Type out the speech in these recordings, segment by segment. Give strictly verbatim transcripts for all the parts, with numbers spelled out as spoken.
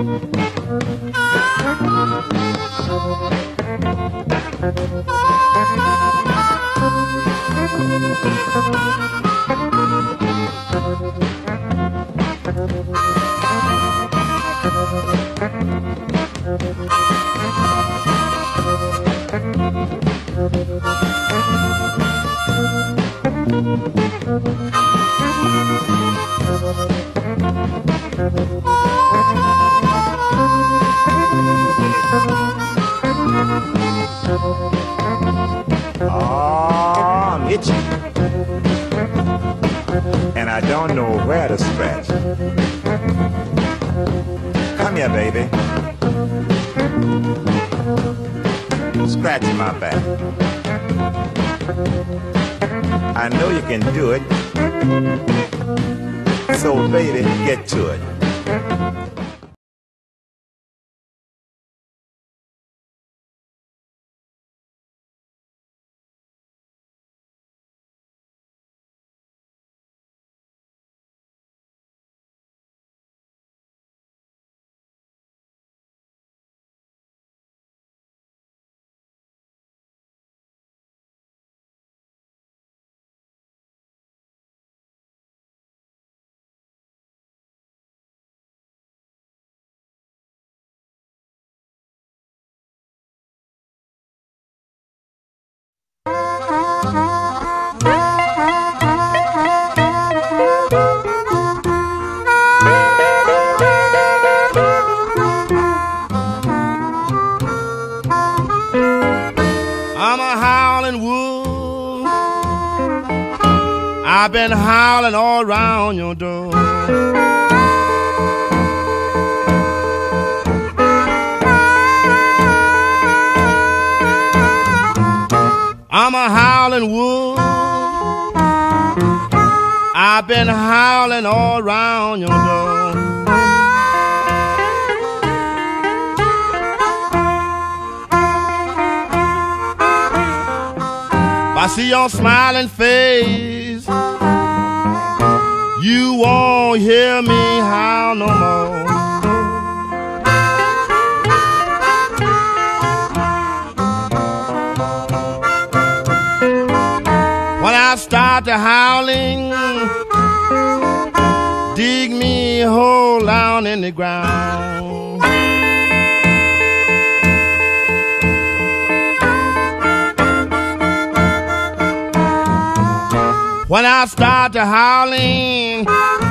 Oh, I'm itchy, and I don't know where to scratch. Come here, baby. Scratch my back. I know you can do it, so baby, get to it. I've been howling all around your door. I'm a howling wolf. I've been howling all around your door. If I see your smiling face, you won't hear me howl no more. When I start to howling, dig me a hole down in the ground. When I start to howling,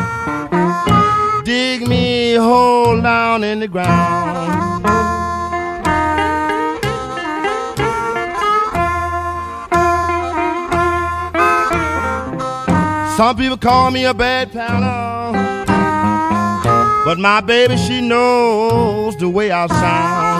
dig me a hole down in the ground. Some people call me a bad pal, but my baby, she knows the way I sound.